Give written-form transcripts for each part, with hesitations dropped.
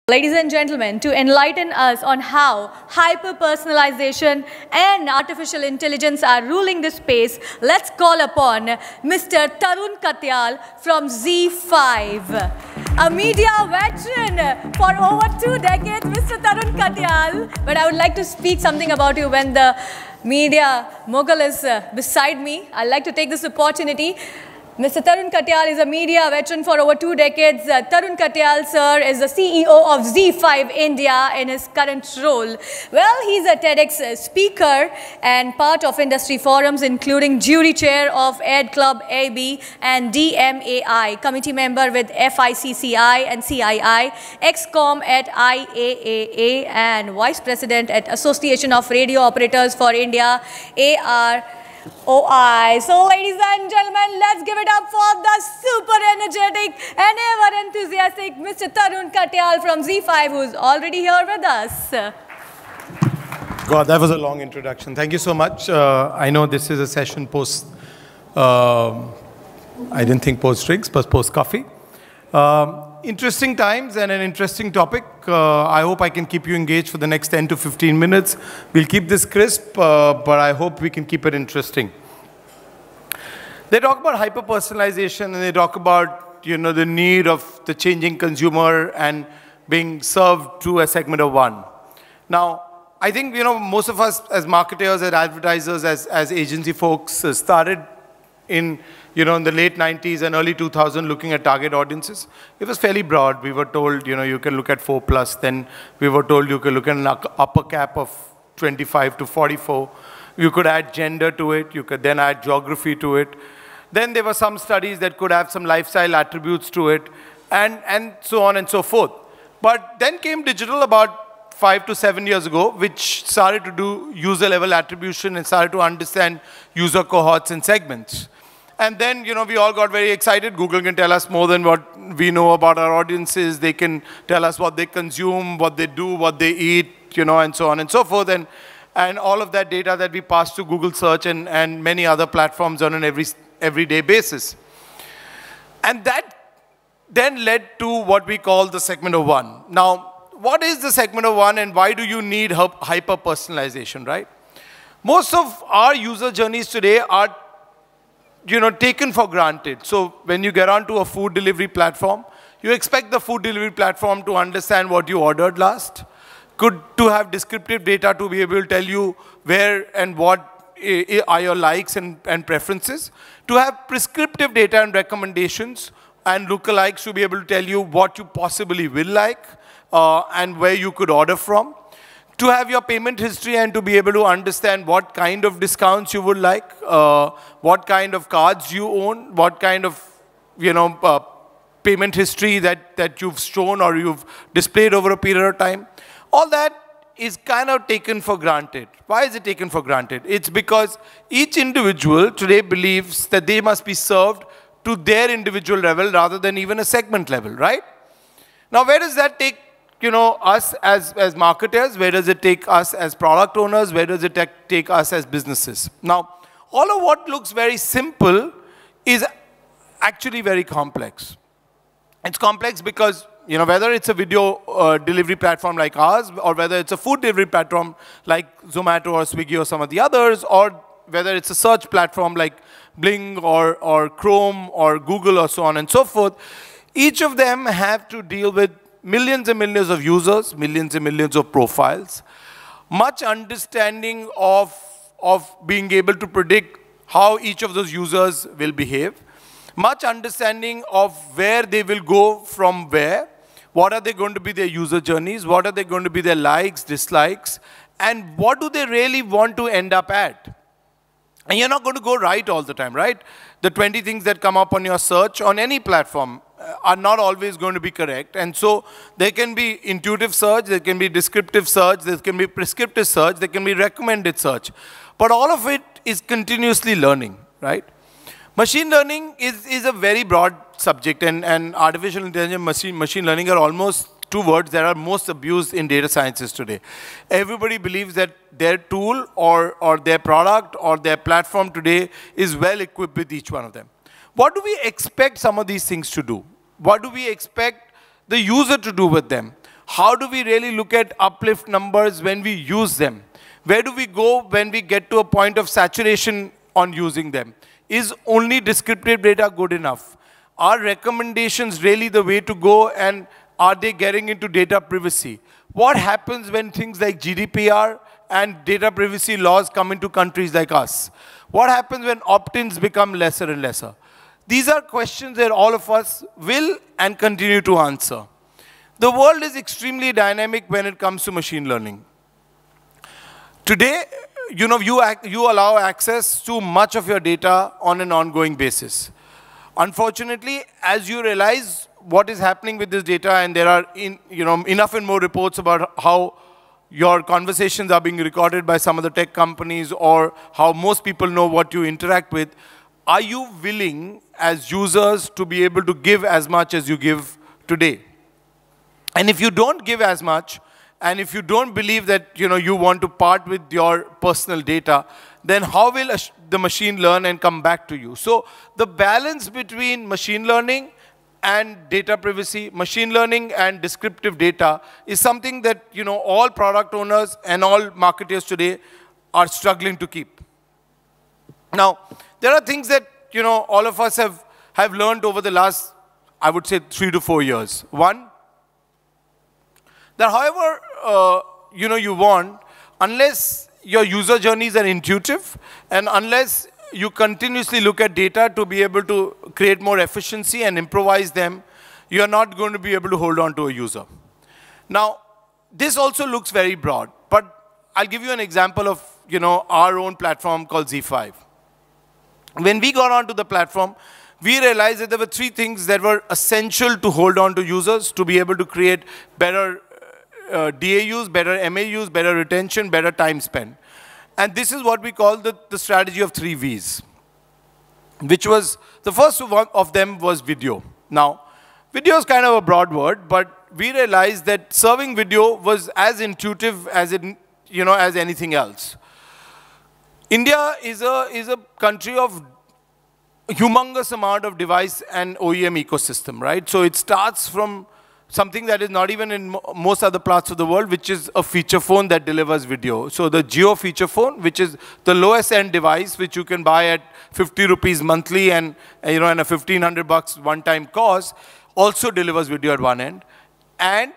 Ladies and gentlemen, to enlighten us on how hyper-personalization and artificial intelligence are ruling this space, let's call upon Mr. Tarun Katial from ZEE5. A media veteran for over 2 decades, Mr. Tarun Katial. But I would like to speak something about you when the media mogul is beside me. I'd like to take this opportunity. Mr. Tarun Katial is a media veteran for over 2 decades. Tarun Katial, sir, is the CEO of ZEE5 India in his current role. Well, he's a TEDx speaker and part of industry forums, including jury chair of Ed Club AB and DMAI, committee member with FICCI and CII, ex-com at IAAA, and vice president at Association of Radio Operators for India, AROI. So, ladies and gentlemen, let's give it up for the super energetic and ever enthusiastic Mr. Tarun Katial from ZEE5, who's already here with us. God, that was a long introduction. Thank you so much. I know this is a session post, I didn't think post drinks, but post coffee. Interesting times and an interesting topic. I hope I can keep you engaged for the next 10 to 15 minutes. We'll keep this crisp, but I hope we can keep it interesting. They talk about hyper-personalization and they talk about, the need of the changing consumer and being served through a segment of one. Now, I think, most of us as marketers, as advertisers, as agency folks started in the late 90s and early 2000s looking at target audiences. It was fairly broad. We were told, you can look at 4+. Then we were told you could look at an upper cap of 25 to 44. You could add gender to it. You could then add geography to it. Then there were some studies that could have some lifestyle attributes to it, and so on and so forth. But then came digital about 5 to 7 years ago, which started to do user-level attribution and started to understand user cohorts and segments. And then, we all got very excited. Google can tell us more than what we know about our audiences. They can tell us what they consume, what they do, what they eat, and so on and so forth. And all of that data that we pass to Google search and many other platforms on an everyday basis. And that then led to what we call the segment of one. Now, what is the segment of one and why do you need hyper-personalization, right? Most of our user journeys today are taken for granted. So when you get onto a food delivery platform, you expect the food delivery platform to understand what you ordered last, to have descriptive data to be able to tell you where and what are your likes and preferences, to have prescriptive data and recommendations and lookalikes to be able to tell you what you possibly will like and where you could order from, to have your payment history and to be able to understand what kind of discounts you would like, what kind of cards you own, what kind of payment history that you've shown or you've displayed over a period of time. All that is kind of taken for granted. Why is it taken for granted? It's because each individual today believes that they must be served to their individual level rather than even a segment level, right? Now, where does that take us as marketers? Where does it take us as product owners? Where does it take us as businesses? Now, all of what looks very simple is actually very complex. It's complex because, whether it's a video delivery platform like ours, or whether it's a food delivery platform like Zomato or Swiggy or some of the others, or whether it's a search platform like Bing or Chrome or Google or so on and so forth, each of them have to deal with millions and millions of users, millions and millions of profiles, much understanding of being able to predict how each of those users will behave, much understanding of where they will go from where, what are they going to be their user journeys, what are they going to be their likes, dislikes, and what do they really want to end up at. And you're not going to go right all the time, right? The 20 things that come up on your search on any platform are not always going to be correct. And so there can be intuitive search, there can be descriptive search, there can be prescriptive search, there can be recommended search. But all of it is continuously learning, right? Machine learning is a very broad subject, and artificial intelligence, machine learning are almost 2 words that are most abused in data sciences today. Everybody believes that their tool or their product or their platform today is well equipped with each one of them. What do we expect some of these things to do? What do we expect the user to do with them? How do we really look at uplift numbers when we use them? Where do we go when we get to a point of saturation on using them? Is only descriptive data good enough? Are recommendations really the way to go, and are they getting into data privacy? What happens when things like GDPR and data privacy laws come into countries like us? What happens when opt-ins become lesser and lesser? These are questions that all of us will and continue to answer. The world is extremely dynamic when it comes to machine learning. Today, you allow access to much of your data on an ongoing basis. Unfortunately, as you realize what is happening with this data, and there are enough and more reports about how your conversations are being recorded by some of the tech companies, or how most people know what you interact with, are you willing as users to be able to give as much as you give today? And if you don't give as much, and if you don't believe that you want to part with your personal data, then how will the machine learn and come back to you? So the balance between machine learning and data privacy, machine learning and descriptive data, is something that all product owners and all marketers today are struggling to keep. Now, there are things that all of us have learned over the last, I would say, 3 to 4 years. One, that however you want, unless your user journeys are intuitive, and unless you continuously look at data to be able to create more efficiency and improvise them, you are not going to be able to hold on to a user. Now, this also looks very broad, but I'll give you an example of our own platform called ZEE5. When we got onto the platform, we realized that there were 3 things that were essential to hold on to users, to be able to create better DAUs, better MAUs, better retention, better time spent. And this is what we call the strategy of 3 Vs, which was, the first one of them was video. Now, video is kind of a broad word, but we realized that serving video was as intuitive as as anything else. India is a country of humongous amount of device and OEM ecosystem, right? So it starts from something that is not even in most other parts of the world, which is a feature phone that delivers video. So the Jio feature phone, which is the lowest end device, which you can buy at 50 rupees monthly and and a 1,500 bucks one-time cost, also delivers video at one end. And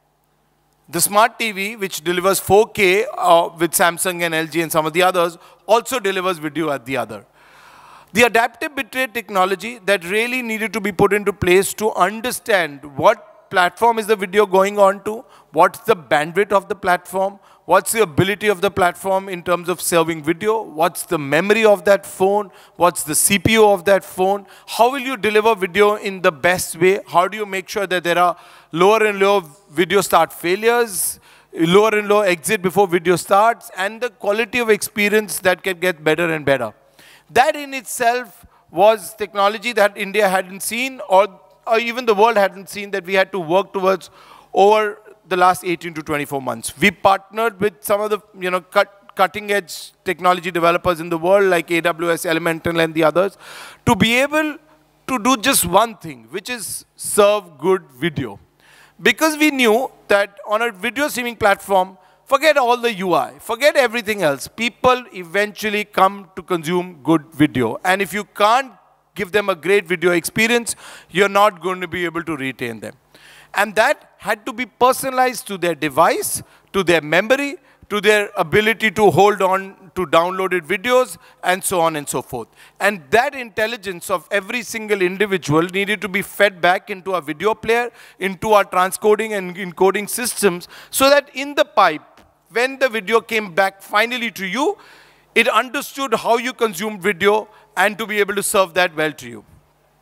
the smart TV, which delivers 4K with Samsung and LG and some of the others, also delivers video at the other. The adaptive bitrate technology that really needed to be put into place to understand what platform is the video going on to, what's the bandwidth of the platform, what's the ability of the platform in terms of serving video, what's the memory of that phone, what's the CPU of that phone, how will you deliver video in the best way, how do you make sure that there are lower and lower video start failures, lower and lower exit before video starts, and the quality of experience that can get better and better. That in itself was technology that India hadn't seen, or even the world hadn't seen, that we had to work towards over the last 18 to 24 months. We partnered with some of the cutting-edge technology developers in the world, like AWS, Elemental, and the others, to be able to do just one thing, which is serve good video. Because we knew that on a video streaming platform, forget all the UI, forget everything else, people eventually come to consume good video. And if you can't give them a great video experience, you're not going to be able to retain them. And that had to be personalized to their device, to their memory, to their ability to hold on to downloaded videos, and so on and so forth. And that intelligence of every single individual needed to be fed back into our video player, into our transcoding and encoding systems, so that in the pipe, when the video came back finally to you, it understood how you consumed video and to be able to serve that well to you.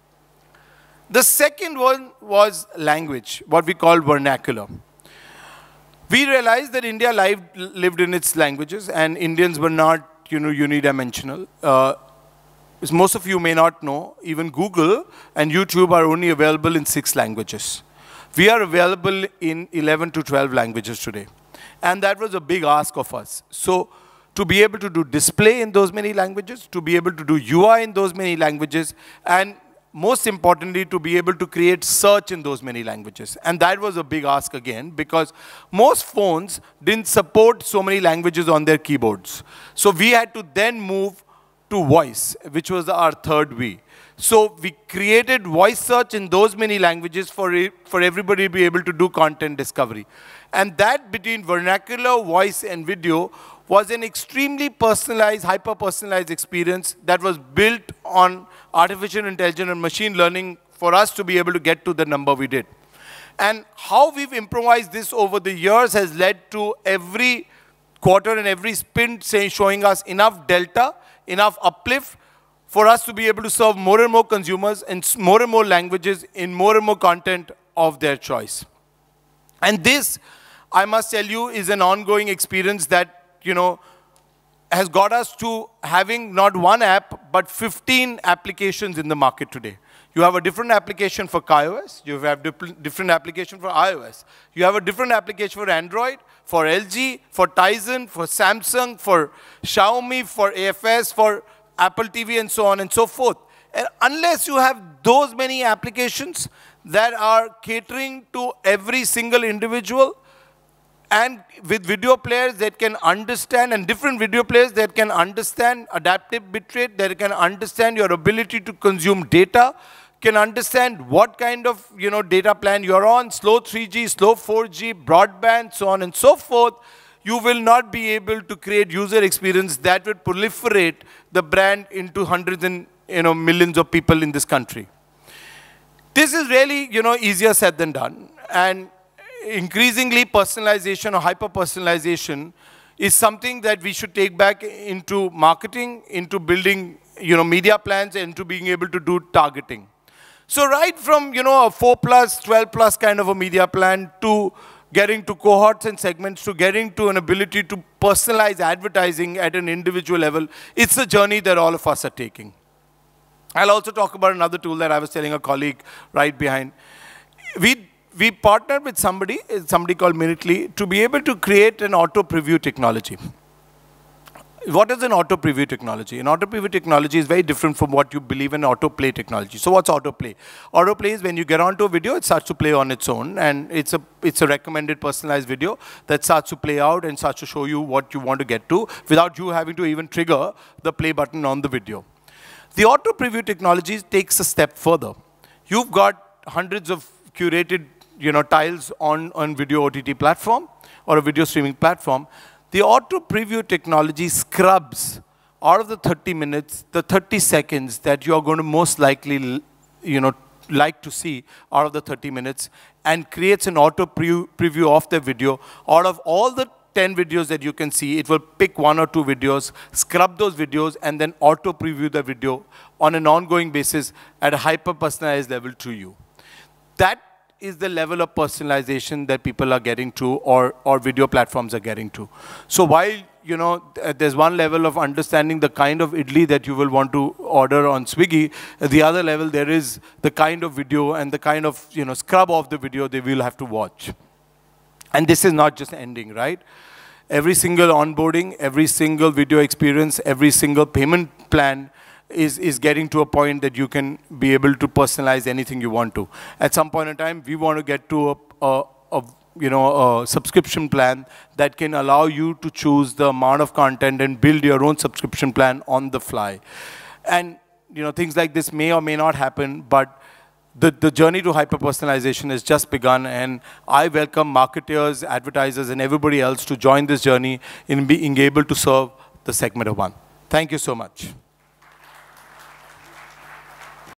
The second one was language, what we call vernacular. We realized that India lived in its languages, and Indians were not, unidimensional. As most of you may not know, even Google and YouTube are only available in 6 languages. We are available in 11 to 12 languages today. And that was a big ask of us. So to be able to do display in those many languages, to be able to do UI in those many languages, and most importantly, to be able to create search in those many languages. And that was a big ask again, because most phones didn't support so many languages on their keyboards. So we had to then move to voice, which was our third V. So we created voice search in those many languages for everybody to be able to do content discovery. And that between vernacular, voice, and video was an extremely personalized, hyper-personalized experience that was built on artificial intelligence and machine learning for us to be able to get to the number we did. And how we've improvised this over the years has led to every quarter and every sprint showing us enough delta, enough uplift for us to be able to serve more and more consumers in more and more languages in more and more content of their choice. And this, I must tell you, is an ongoing experience that, has got us to having not one app, but 15 applications in the market today. You have a different application for iOS. You have different application for iOS. You have a different application for Android, for LG, for Tizen, for Samsung, for Xiaomi, for AFS, for Apple TV, and so on and so forth. And unless you have those many applications that are catering to every single individual, and with video players that can understand, and different video players that can understand adaptive bitrate, that can understand your ability to consume data, can understand what kind of data plan you're on, slow 3G, slow 4G, broadband, so on and so forth, you will not be able to create user experience that would proliferate the brand into hundreds and millions of people in this country. This is really easier said than done. And increasingly, personalization or hyper-personalization is something that we should take back into marketing, into building media plans, and into being able to do targeting. So right from a 4 plus, 12 plus kind of a media plan to getting to cohorts and segments, to getting to an ability to personalize advertising at an individual level, it's a journey that all of us are taking. I'll also talk about another tool that I was telling a colleague right behind. We partnered with somebody called Minutely, to be able to create an auto preview technology. What is an auto preview technology? An auto preview technology is very different from what you believe in autoplay technology. So what's autoplay? Autoplay is when you get onto a video, it starts to play on its own, and it's a recommended personalized video that starts to play out and starts to show you what you want to get to without you having to even trigger the play button on the video. The auto preview technology takes a step further. You've got hundreds of curated tiles on video OTT platform or a video streaming platform. The auto preview technology scrubs out of the 30 minutes, the 30 seconds that you're going to most likely, like to see out of the 30 minutes, and creates an auto preview of the video. Out of all the 10 videos that you can see, it will pick 1 or 2 videos, scrub those videos, and then auto preview the video on an ongoing basis at a hyper-personalized level to you. That is the level of personalization that people are getting to, or video platforms are getting to. So while there's one level of understanding the kind of idli that you will want to order on Swiggy, at the other level there is the kind of video and the kind of scrub of the video they will have to watch. And this is not just ending, right? Every single onboarding, every single video experience, every single payment plan is getting to a point that you can be able to personalize anything you want to. At some point in time, we want to get to a subscription plan that can allow you to choose the amount of content and build your own subscription plan on the fly. And things like this may or may not happen, but the journey to hyper-personalization has just begun, and I welcome marketers, advertisers, and everybody else to join this journey in being able to serve the segment of one. Thank you so much.